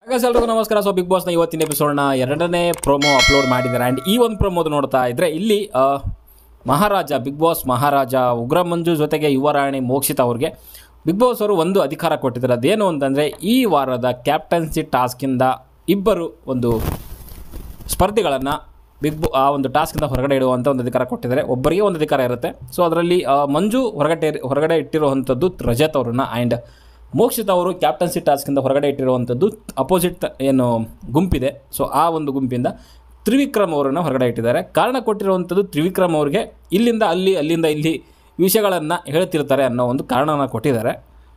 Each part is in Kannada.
ಎಲ್ರಿಗೂ ನಮಸ್ಕಾರ. ಸೊ ಬಿಗ್ ಬಾಸ್ನ ಇವತ್ತಿನ ಎಪಿಸೋಡ್ನ ಎರಡನೇ ಪ್ರೋಮೋ ಅಪ್ಲೋಡ್ ಮಾಡಿದ್ದಾರೆ. ಆ್ಯಂಡ್ ಈ ಒಂದು ಪ್ರೋಮೋದು ನೋಡ್ತಾ ಇದ್ದರೆ ಇಲ್ಲಿ ಮಹಾರಾಜ ಬಿಗ್ ಬಾಸ್ ಮಹಾರಾಜ ಉಗ್ರ ಮಂಜು ಜೊತೆಗೆ ಯುವರಾಣಿ ಮೋಕ್ಷಿತಾ ಅವ್ರಿಗೆ ಬಿಗ್ ಬಾಸ್ ಅವರು ಒಂದು ಅಧಿಕಾರ ಕೊಟ್ಟಿದ್ದಾರೆ. ಅದೇನು ಅಂತಂದರೆ ಈ ವಾರದ ಕ್ಯಾಪ್ಟನ್ಸಿ ಟಾಸ್ಕಿಂದ ಇಬ್ಬರು ಒಂದು ಸ್ಪರ್ಧಿಗಳನ್ನು ಆ ಒಂದು ಟಾಸ್ಕಿಂದ ಹೊರಗಡೆ ಇಡುವಂಥ ಒಂದು ಅಧಿಕಾರ ಕೊಟ್ಟಿದ್ದಾರೆ. ಒಬ್ಬರಿಗೆ ಒಂದು ಅಧಿಕಾರ ಇರುತ್ತೆ. ಸೊ ಅದರಲ್ಲಿ ಮಂಜು ಹೊರಗಡೆ ಇಟ್ಟಿರುವಂಥದ್ದು ರಜತ್ ಅವ್ರನ್ನ, ಆ್ಯಂಡ್ ಮೋಕ್ಷಿತಾ ಅವರು ಕ್ಯಾಪ್ಟನ್ಸಿ ಟಾಸ್ಕಿಂದ ಹೊರಗಡೆ ಇಟ್ಟಿರುವಂಥದ್ದು ಅಪೋಸಿಟ್ ಏನು ಗುಂಪಿದೆ. ಸೊ ಆ ಒಂದು ಗುಂಪಿಂದ ತ್ರಿವಿಕ್ರಮ್ ಅವರನ್ನು ಹೊರಗಡೆ ಇಟ್ಟಿದ್ದಾರೆ. ಕಾರಣ ಕೊಟ್ಟಿರುವಂಥದ್ದು ತ್ರಿವಿಕ್ರಮ್ ಅವ್ರಿಗೆ ಇಲ್ಲಿಂದ ಅಲ್ಲಿಂದ ಇಲ್ಲಿ ವಿಷಯಗಳನ್ನು ಹೇಳ್ತಿರ್ತಾರೆ ಅನ್ನೋ ಒಂದು ಕಾರಣನ ಕೊಟ್ಟಿದ್ದಾರೆ.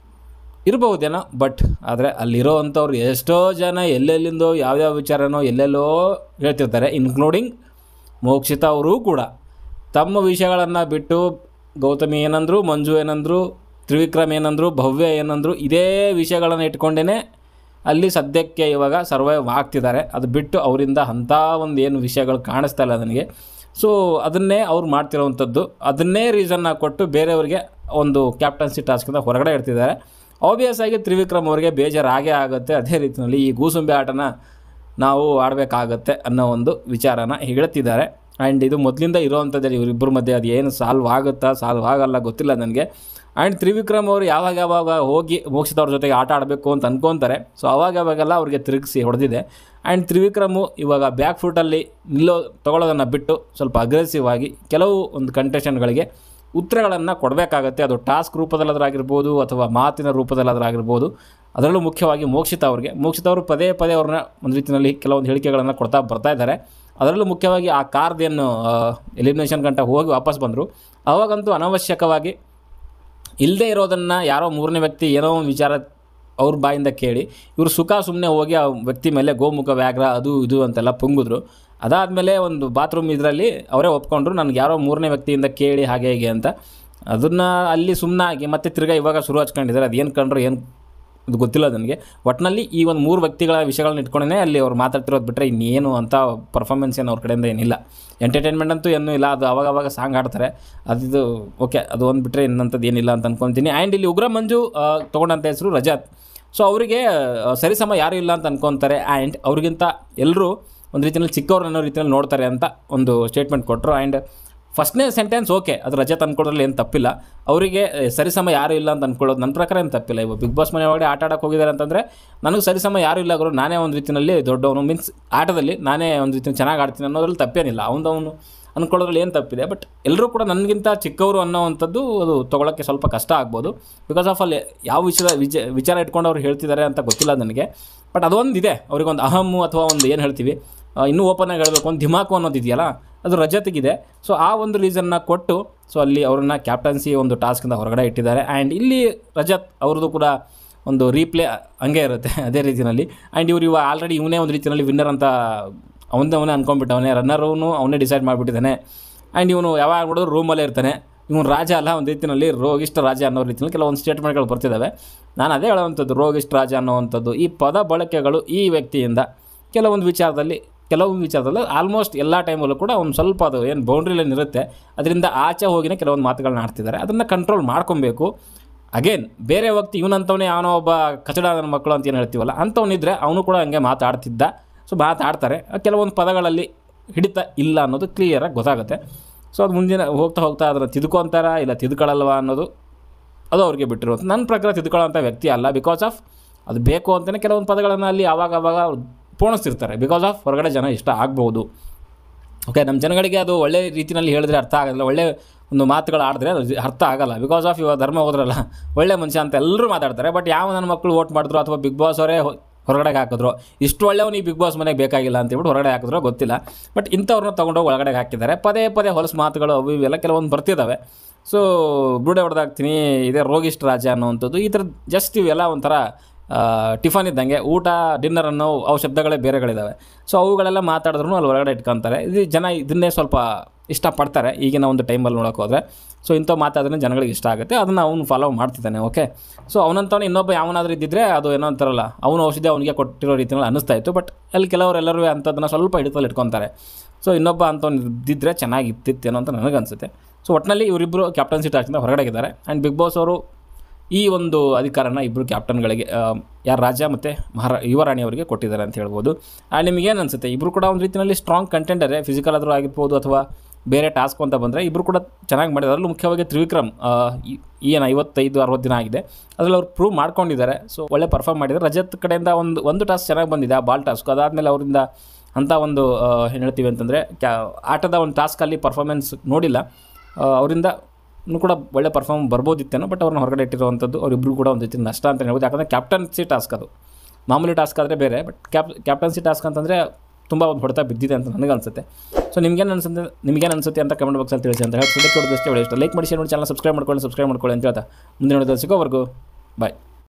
ಇರಬಹುದೇನೋ, ಬಟ್ ಆದರೆ ಅಲ್ಲಿರೋವಂಥವ್ರು ಎಷ್ಟೋ ಜನ ಎಲ್ಲೆಲ್ಲಿಂದೋ ಯಾವ್ಯಾವ ವಿಚಾರನೋ ಎಲ್ಲೆಲ್ಲೋ ಹೇಳ್ತಿರ್ತಾರೆ, ಇನ್ಕ್ಲೂಡಿಂಗ್ ಮೋಕ್ಷಿತಾ ಅವರೂ ಕೂಡ ತಮ್ಮ ವಿಷಯಗಳನ್ನು ಬಿಟ್ಟು ಗೌತಮಿ ಏನಂದರು, ಮಂಜು ಏನಂದರು, ತ್ರಿವಿಕ್ರಮ್ ಏನಂದರು, ಭವ್ಯ ಏನಂದರು, ಇದೇ ವಿಷಯಗಳನ್ನು ಇಟ್ಕೊಂಡೇ ಅಲ್ಲಿ ಸದ್ಯಕ್ಕೆ ಇವಾಗ ಸರ್ವೈವ್ ಆಗ್ತಿದ್ದಾರೆ. ಅದು ಬಿಟ್ಟು ಅವರಿಂದ ಅಂಥ ಒಂದು ಏನು ವಿಷಯಗಳು ಕಾಣಿಸ್ತಾ ಇಲ್ಲ ನನಗೆ. ಸೊ ಅದನ್ನೇ ಅವ್ರು ಮಾಡ್ತಿರೋವಂಥದ್ದು, ಅದನ್ನೇ ರೀಸನ್ನ ಕೊಟ್ಟು ಬೇರೆಯವ್ರಿಗೆ ಒಂದು ಕ್ಯಾಪ್ಟನ್ಸಿ ಟಾಸ್ಕಿಂದ ಹೊರಗಡೆ ಇಡ್ತಿದ್ದಾರೆ. ಆಬ್ವಿಯಸ್ ಆಗಿ ತ್ರಿವಿಕ್ರಮ್ ಅವರಿಗೆ ಬೇಜಾರಾಗೇ ಆಗುತ್ತೆ. ಅದೇ ರೀತಿಯಲ್ಲಿ ಈ ಗೂಸುಂಬೆ ಆಟನ ನಾವು ಆಡಬೇಕಾಗತ್ತೆ ಅನ್ನೋ ಒಂದು ವಿಚಾರನ ಹೇಳ್ತಿದ್ದಾರೆ. ಆ್ಯಂಡ್ ಇದು ಮೊದಲಿಂದ ಇರೋವಂಥದ್ದೇ, ಇವರಿಬ್ಬರ ಮಧ್ಯೆ ಅದು ಏನು ಸಾಲ್ವ್ ಆಗಲ್ಲ ಗೊತ್ತಿಲ್ಲ ನನಗೆ. ಆ್ಯಂಡ್ ತ್ರಿವಿಕ್ರಮ್ ಅವರು ಯಾವಾಗ ಹೋಗಿ ಮೋಕ್ಷಿತಾ ಅವ್ರ ಜೊತೆಗೆ ಆಟ ಆಡಬೇಕು ಅಂತ ಅನ್ಕೊತಾರೆ. ಸೊ ಅವಾಗೆಲ್ಲ ಅವ್ರಿಗೆ ತಿರುಗಿಸಿ ಹೊಡೆದಿದೆ. ಆ್ಯಂಡ್ ತ್ರಿವಿಕ್ರಮು ಇವಾಗ ಬ್ಯಾಕ್ ಫುಟಲ್ಲಿ ತೊಗೊಳ್ಳೋದನ್ನು ಬಿಟ್ಟು ಸ್ವಲ್ಪ ಅಗ್ರೆಸಿವ್ ಆಗಿ ಕೆಲವು ಒಂದು ಕಂಟೆಸ್ಟೆಂಟ್ಗಳಿಗೆ ಉತ್ತರಗಳನ್ನು ಕೊಡಬೇಕಾಗತ್ತೆ. ಅದು ಟಾಸ್ಕ್ ರೂಪದಲ್ಲಾಗಿರ್ಬೋದು ಅಥವಾ ಮಾತಿನ ರೂಪದಲ್ಲಾಗಿರ್ಬೋದು. ಅದರಲ್ಲೂ ಮುಖ್ಯವಾಗಿ ಮೋಕ್ಷಿತಾ ಅವರು ಪದೇ ಅವ್ರನ್ನ ಒಂದು ರೀತಿಯಲ್ಲಿ ಕೆಲವೊಂದು ಹೇಳಿಕೆಗಳನ್ನು ಕೊಡ್ತಾ ಬರ್ತಾ ಇದ್ದಾರೆ. ಅದರಲ್ಲೂ ಮುಖ್ಯವಾಗಿ ಆ ಕಾರ್ದೇನು ಎಲಿಮಿನೇಷನ್ ಗಂಟ ಹೋಗಿ ವಾಪಸ್ ಬಂದರು, ಅವಾಗಂತೂ ಅನವಶ್ಯಕವಾಗಿ ಇಲ್ಲದೇ ಇರೋದನ್ನು ಯಾರೋ ಮೂರನೇ ವ್ಯಕ್ತಿ ಏನೋ ಒಂದು ವಿಚಾರ ಅವ್ರ ಬಾಯಿಂದ ಕೇಳಿ ಇವರು ಸುಮ್ಮನೆ ಹೋಗಿ ಆ ವ್ಯಕ್ತಿ ಮೇಲೆ ಗೋಮುಖ ವ್ಯಾಘ್ರ ಅದು ಇದು ಅಂತೆಲ್ಲ ಪುಂಗಿದ್ರು. ಅದಾದಮೇಲೆ ಒಂದು ಬಾತ್ರೂಮ್ ಇದರಲ್ಲಿ ಅವರೇ ಒಪ್ಕೊಂಡ್ರು, ನನಗೆ ಯಾರೋ ಮೂರನೇ ವ್ಯಕ್ತಿಯಿಂದ ಕೇಳಿ ಹಾಗೆ ಹೀಗೆ ಅಂತ. ಅದನ್ನು ಅಲ್ಲಿ ಸುಮ್ಮನಾಗಿ ಮತ್ತೆ ತಿರ್ಗಾ ಇವಾಗ ಶುರು ಹಚ್ಕೊಂಡಿದ್ದಾರೆ. ಅದೇನು ಕಂಡ್ರು ಏನು ಇದು ಗೊತ್ತಿಲ್ಲ ನನಗೆ. ಒಟ್ಟಿನಲ್ಲಿ ಈ ಒಂದು 3 ವ್ಯಕ್ತಿಗಳ ವಿಷಯಗಳನ್ನ ಇಟ್ಕೊಂಡೇ ಅಲ್ಲಿ ಅವ್ರು ಮಾತಾಡ್ತಿರೋದು ಬಿಟ್ಟರೆ ಇನ್ನೇನು ಅಂತ ಪರ್ಫಾರ್ಮೆನ್ಸ್ ಏನು ಅವ್ರ ಕಡೆಯಿಂದ ಏನಿಲ್ಲ. ಎಂಟರ್ಟೈನ್ಮೆಂಟ್ ಅಂತೂ ಏನೂ ಇಲ್ಲ. ಅದು ಅವಾಗ ಸಾಂಗ್ ಆಡ್ತಾರೆ, ಅದು ಓಕೆ, ಅದು ಒಂದು ಬಿಟ್ಟರೆ ಇನ್ನಂಥದ್ದು ಏನಿಲ್ಲ ಅಂತ ಅಂದ್ಕೊತೀನಿ. ಆ್ಯಂಡ್ ಇಲ್ಲಿ ಉಗ್ರ ಮಂಜು ತೊಗೊಂಡಂಥ ಹೆಸರು ರಜತ್. ಸೊ ಅವರಿಗೆ ಸರಿಸಮ ಯಾರೂ ಇಲ್ಲ ಅಂತ ಅಂದ್ಕೊತಾರೆ. ಆ್ಯಂಡ್ ಅವ್ರಿಗಿಂತ ಎಲ್ಲರೂ ಒಂದು ರೀತಿಯಲ್ಲಿ ಚಿಕ್ಕವ್ರು ಅನ್ನೋ ರೀತಿಯಲ್ಲಿ ನೋಡ್ತಾರೆ ಅಂತ ಒಂದು ಸ್ಟೇಟ್ಮೆಂಟ್ ಕೊಟ್ಟರು. ಆ್ಯಂಡ್ ಫಸ್ಟ್ನೇ ಸೆಂಟೆನ್ಸ್ ಓಕೆ, ಅದು ರಜತ್ ಅಂದ್ಕೊಳ್ಳೋದ್ರಲ್ಲಿ ಏನು ತಪ್ಪಿಲ್ಲ. ಅವರಿಗೆ ಸರಿಸಮ ಯಾರೂ ಇಲ್ಲ ಅಂತ ಅಂದ್ಕೊಳ್ಳೋದು ನನ್ನ ಪ್ರಕಾರ ಏನು ತಪ್ಪಿಲ್ಲ. ಇವಾಗ ಬಿಗ್ ಬಾಸ್ ಮನೆ ಒಳಗಡೆ ಆಟ ಆಡೋಕೆ ಹೋಗಿದ್ದಾರೆ ಅಂತಂದರೆ ನನಗೆ ಸರಿಸಮ ಯಾರೂ ಇಲ್ಲ ಗುರು, ನಾನೇ ಒಂದು ರೀತಿಯಲ್ಲಿ ದೊಡ್ಡವನು, ಮೀನ್ಸ್ ಆಟದಲ್ಲಿ ನಾನೇ ಒಂದು ರೀತಿ ಚೆನ್ನಾಗಿ ಆಡ್ತೀನಿ ಅನ್ನೋದ್ರಲ್ಲಿ ತಪ್ಪೇನಿಲ್ಲ. ಅವನು ಅಂದ್ಕೊಳ್ಳೋದ್ರಲ್ಲಿ ಏನು ತಪ್ಪಿದೆ. ಬಟ್ ಎಲ್ಲರೂ ಕೂಡ ನನಗಿಂತ ಚಿಕ್ಕವರು ಅನ್ನೋವಂಥದ್ದು ಅದು ತೊಗೊಳಕ್ಕೆ ಸ್ವಲ್ಪ ಕಷ್ಟ ಆಗ್ಬೋದು. ಬಿಕಾಸ್ ಆಫ್ ಅಲ್ಲಿ ಯಾವ ವಿಚಾರ ಇಟ್ಕೊಂಡು ಅವ್ರು ಹೇಳ್ತಿದ್ದಾರೆ ಅಂತ ಗೊತ್ತಿಲ್ಲ ನನಗೆ. ಬಟ್ ಅದೊಂದಿದೆ, ಅವ್ರಿಗೊಂದು ಅಹಮ್ಮು ಅಥವಾ ಒಂದು ಏನು ಹೇಳ್ತೀವಿ, ಇನ್ನೂ ಓಪನಾಗಿ ಹೇಳಬೇಕು, ಒಂದು ಧಿಮಾಕು ಅನ್ನೋದು ಇದೆಯಲ್ಲ, ಅದು ರಜತ್ಗಿದೆ. ಸೊ ಆ ಒಂದು ರೀಸನ್ನ ಕೊಟ್ಟು ಸೊ ಅಲ್ಲಿ ಅವ್ರನ್ನ ಕ್ಯಾಪ್ಟನ್ಸಿ ಒಂದು ಟಾಸ್ಕಿಂದ ಹೊರಗಡೆ ಇಟ್ಟಿದ್ದಾರೆ. ಆ್ಯಂಡ್ ಇಲ್ಲಿ ರಜತ್ ಅವ್ರದ್ದು ಕೂಡ ಒಂದು ರೀಪ್ಲೇ ಹಂಗೆ ಇರುತ್ತೆ ಅದೇ ರೀತಿಯಲ್ಲಿ. ಆ್ಯಂಡ್ ಇವಾಗ ಆಲ್ರೆಡಿ ಇವನೇ ಒಂದು ರೀತಿಯಲ್ಲಿ ವಿನ್ನರ್ ಅಂತ ಅವನೇ ಅಂದ್ಕೊಂಡ್ಬಿಟ್ಟವನೇ, ರನ್ನರೂ ಅವನೇ ಡಿಸೈಡ್ ಮಾಡಿಬಿಟ್ಟಿದ್ದಾನೆ. ಆ್ಯಂಡ್ ಇವನು ಯಾವಾಗ ನೋಡಿದ್ರು ರೂಮಲ್ಲೇ ಇರ್ತಾನೆ. ಇವನು ರಾಜ ಅಲ್ಲ, ಒಂದು ರೀತಿಯಲ್ಲಿ ರೋಗಿಷ್ಟ ರಾಜ ಅನ್ನೋ ರೀತಿಯಲ್ಲಿ ಕೆಲವೊಂದು ಸ್ಟೇಟ್ಮೆಂಟ್ಗಳು ಬರ್ತಿದ್ದಾವೆ. ನಾನು ಅದೇ ಹೇಳೋವಂಥದ್ದು, ರೋಗಿಷ್ಟ ರಾಜ ಅನ್ನೋವಂಥದ್ದು ಈ ಪದ ಬಳಕೆಗಳು ಈ ವ್ಯಕ್ತಿಯಿಂದ ಕೆಲವೊಂದು ವಿಚಾರದಲ್ಲಿ ಆಲ್ಮೋಸ್ಟ್ ಎಲ್ಲ ಟೈಮಲ್ಲೂ ಕೂಡ ಒಂದು ಸ್ವಲ್ಪ ಅದು ಏನು ಬೌಂಡ್ರಿಲೇನು ಇರುತ್ತೆ ಅದರಿಂದ ಆಚೆ ಹೋಗಿನೇ ಕೆಲವೊಂದು ಮಾತುಗಳನ್ನ ಆಡ್ತಿದ್ದಾರೆ. ಅದನ್ನು ಕಂಟ್ರೋಲ್ ಮಾಡ್ಕೊಬೇಕು. ಅಗೇನ್ ಬೇರೆ ವ್ಯಕ್ತಿ ಇವನಂತವನೇ ಅವನೋ ಒಬ್ಬ ಕಚಡ ನನ್ನ ಮಕ್ಕಳು ಅಂತ ಏನು ಹೇಳ್ತೀವಲ್ಲ, ಅಂಥವನಿದ್ರೆ ಅವನು ಕೂಡ ಹಂಗೆ ಮಾತಾಡ್ತಿದ್ದ. ಸೊ ಮಾತಾಡ್ತಾರೆ, ಕೆಲವೊಂದು ಪದಗಳಲ್ಲಿ ಹಿಡಿತ ಇಲ್ಲ ಅನ್ನೋದು ಕ್ಲಿಯರಾಗಿ ಗೊತ್ತಾಗುತ್ತೆ. ಸೊ ಅದು ಮುಂದಿನ ಹೋಗ್ತಾ ಅದನ್ನು ತಿದ್ಕೊತಾರ ಇಲ್ಲ ತಿದ್ಕೊಳ್ಳಲ್ವ ಅನ್ನೋದು ಅದು ಅವ್ರಿಗೆ ಬಿಟ್ಟಿರೋದು. ನನ್ನ ಪ್ರಕಾರ ತಿದ್ಕೊಳ್ಳೋಂಥ ವ್ಯಕ್ತಿ ಅಲ್ಲ. ಬಿಕಾಸ್ ಆಫ್ ಅದು ಬೇಕು ಅಂತಲೇ ಕೆಲವೊಂದು ಪದಗಳನ್ನು ಅಲ್ಲಿ ಆವಾಗ ಪೋಣಿಸ್ತಿರ್ತಾರೆ. ಬಿಕಾಸ್ ಆಫ್ ಹೊರಗಡೆ ಜನ ಇಷ್ಟ ಆಗ್ಬೋದು. ಓಕೆ, ನಮ್ಮ ಜನಗಳಿಗೆ ಅದು ಒಳ್ಳೆ ರೀತಿಯಲ್ಲಿ ಹೇಳಿದ್ರೆ ಅರ್ಥ ಆಗೋಲ್ಲ, ಒಳ್ಳೆ ಒಂದು ಮಾತುಗಳು ಆಡಿದ್ರೆ ಅದು ಅರ್ಥ ಆಗೋಲ್ಲ. ಬಿಕಾಸ್ ಆಫ್ ಇವಾಗ ಧರ್ಮ ಹೋದ್ರಲ್ಲ, ಒಳ್ಳೆ ಮನುಷ್ಯ ಅಂತ ಎಲ್ಲರೂ ಮಾತಾಡ್ತಾರೆ. ಬಟ್ ಯಾವ ನನ್ನ ಮಕ್ಕಳು ವೋಟ್ ಮಾಡಿದ್ರು ಅಥವಾ ಬಿಗ್ ಬಾಸ್ ಅವರೇ ಹೊರಗಡೆ ಹಾಕಿದ್ರು, ಇಷ್ಟು ಒಳ್ಳೆಯವನು ಈ ಬಿಗ್ ಬಾಸ್ ಮನೆಗೆ ಬೇಕಾಗಿಲ್ಲ ಅಂತೇಳ್ಬಿಟ್ಟು ಹೊರಗಡೆ ಹಾಕಿದ್ರು ಗೊತ್ತಿಲ್ಲ. ಬಟ್ ಇಂಥವ್ರನ್ನ ತೊಗೊಂಡೋಗಿ ಒಳಗಡೆ ಹಾಕಿದ್ದಾರೆ. ಪದೇ ಹೊಲಸು ಮಾತುಗಳು ಅವು ಇವೆಲ್ಲ ಕೆಲವೊಂದು ಬರ್ತಿದ್ದಾವೆ. ಸೊ ಬುಡೆ ಹೊಡೆದಾಕ್ತೀನಿ, ಇದೇ ರೋಗಿಷ್ಟ ರಾಜ ಅನ್ನೋವಂಥದ್ದು, ಈ ಥರ ಜಸ್ಟ್ ಇವೆಲ್ಲ ಒಂಥರ ಟಿಫನ್ ಇದ್ದಂಗೆ, ಊಟ ಡಿನ್ನರ್ ಅನ್ನೋ ಅವು ಶಬ್ದಗಳೇ ಬೇರೆಗಳಿದ್ದಾವೆ. ಸೊ ಅವುಗಳೆಲ್ಲ ಮಾತಾಡಿದ್ರು ಅಲ್ಲಿ ಹೊರಗಡೆ ಇಟ್ಕೊತಾರೆ. ಇದು ಜನ ಇದನ್ನೇ ಸ್ವಲ್ಪ ಇಷ್ಟಪಡ್ತಾರೆ ಈಗಿನ ಒಂದು ಟೈಮಲ್ಲಿ ನೋಡೋಕೆ ಹೋದರೆ. ಸೊ ಇಂಥ ಮಾತಾದ್ರೆ ಜನಗಳಿಗೆ ಇಷ್ಟ ಆಗುತ್ತೆ, ಅದನ್ನು ಅವನು ಫಾಲೋ ಮಾಡ್ತಿದ್ದಾನೆ. ಓಕೆ, ಸೊ ಅವನಂತವನು ಇನ್ನೊಬ್ಬ ಯಾವನಾದರೂ ಇದ್ದಿದ್ದರೆ ಅದು ಏನೋ ಅಂತಾರಲ್ಲ, ಅವನು ಔಷಧಿ ಅವನಿಗೆ ಕೊಟ್ಟಿರೋ ರೀತಿಯಲ್ಲಿ ಅನ್ನಿಸ್ತಾ ಇತ್ತು. ಬಟ್ ಅಲ್ಲಿ ಕೆಲವರೆಲ್ಲರೂ ಅಂಥದ್ದನ್ನು ಸ್ವಲ್ಪ ಹಿಡಿತಲ್ಲಿ ಇಟ್ಕೊತಾರೆ. ಸೊ ಇನ್ನೊಬ್ಬ ಅಂಥವ್ನು ಇದ್ದಿದ್ದರೆ ಚೆನ್ನಾಗಿತ್ತಿತ್ತೇನೋ ಅಂತ ನನಗನ್ಸುತ್ತೆ. ಸೊ ಒಟ್ಟಿನಲ್ಲಿ ಇವರಿಬ್ಬರು ಕ್ಯಾಪ್ಟನ್ಸಿ ಟಾಸ್ಕಿಂದ ಹೊರಗಡೆ ಇದ್ದಾರೆ. ಆ್ಯಂಡ್ ಬಿಗ್ ಬಾಸ್ ಅವರು ಈ ಒಂದು ಅಧಿಕಾರನ ಇಬ್ಬರು ಕ್ಯಾಪ್ಟನ್ಗಳಿಗೆ ಯಾರು ರಾಜ ಮತ್ತು ಯುವರಾಣಿ ಅವರಿಗೆ ಕೊಟ್ಟಿದ್ದಾರೆ ಅಂತ ಹೇಳ್ಬೋದು. ನಿಮಗೇನು ಅನಿಸುತ್ತೆ? ಇಬ್ಬರು ಕೂಡ ಒಂದು ರೀತಿಯಲ್ಲಿ ಸ್ಟ್ರಾಂಗ್ ಕಂಟೆಂಡರೇ, ಫಿಸಿಕಲ್ ಆದರೂ ಆಗಿರ್ಬೋದು ಅಥವಾ ಬೇರೆ ಟಾಸ್ಕ್ ಅಂತ ಬಂದರೆ ಇಬ್ಬರು ಕೂಡ ಚೆನ್ನಾಗಿ ಮಾಡಿದ್ದಾರೆ. ಅದರಲ್ಲೂ ಮುಖ್ಯವಾಗಿ ತ್ರಿವಿಕ್ರಮ್ ಏನು 55-60 ದಿನ ಆಗಿದೆ, ಅದರಲ್ಲಿ ಅವ್ರು ಪ್ರೂವ್ ಮಾಡ್ಕೊಂಡಿದ್ದಾರೆ. ಸೊ ಒಳ್ಳೆ ಪರ್ಫಾರ್ಮ್ ಮಾಡಿದ್ದಾರೆ. ರಜತ್ ಕಡೆಯಿಂದ ಒಂದು ಟಾಸ್ಕ್ ಚೆನ್ನಾಗಿ ಬಂದಿದೆ, ಆ ಬಾಲ್ ಟಾಸ್ಕ್. ಅದಾದಮೇಲೆ ಅವರಿಂದ ಅಂಥ ಒಂದು ಏನು ಹೇಳ್ತೀವಿ ಅಂತಂದರೆ ಆಟದ ಒಂದು ಟಾಸ್ಕಲ್ಲಿ ಪರ್ಫಾರ್ಮೆನ್ಸ್ ನೋಡಿಲ್ಲ. ಅವರಿಂದ ಕೂಡ ಒಳ್ಳೆ ಪರ್ಫಾರ್ಮ್ ಬರ್ಬೋದಿತ್ತೇನೋ, ಬಟ್ ಅವ್ರನ್ನ ಹೊರಗಡೆ ಇಟ್ಟಿರುವಂಥದ್ದು ಅವರಿಬ್ಬರು ಕೂಡ ಒಂದು ರೀತಿ ನಷ್ಟ ಅಂತ ಹೇಳ್ಬೋದು. ಯಾಕಂದರೆ ಕ್ಯಾಪ್ಟನ್ಸಿ ಟಾಸ್ಕ್ ಅದು, ಮಾಮೂಲಿ ಟಾಸ್ಕ್ ಆದರೆ ಬೇರೆ, ಬಟ್ ಕ್ಯಾಪ್ಟನ್ಸಿ ಟಾಸ್ಕ್ ಅಂತಂದರೆ ತುಂಬ ಒಂದು ಹೊಡೆತ ಬಿದ್ದಿದೆ ಅಂತ ನನಗೆ ಅನಿಸುತ್ತೆ. ಸೊ ನಿಮಗೇನು ಅನಿಸುತ್ತೆ ಅಂತ ಕಮೆಂಟ್ ಬಾಕ್ಸಲ್ಲಿ ತಿಳಿಸಿ ಅಂತ ಹೇಳಿ. ಸದ್ಯಕ್ಕೆ ಹೊಡೆದಷ್ಟೇ ಒಳ್ಳೆ ಇಷ್ಟ. ಲೈಕ್ ಮಾಡಿ, ಶೇರ್ ಮಾಡಿ, ಚಾನಲ್ ಸಬ್ಸ್ಕ್ರೈಬ್ ಮಾಡ್ಕೊಳ್ಳಿ ಅಂತ ಹೇಳ್ತಾ ಮುಂದಿನ ನೋಡೋದು ಸಿಗೋವರೆಗೂ ಬಾಯ್.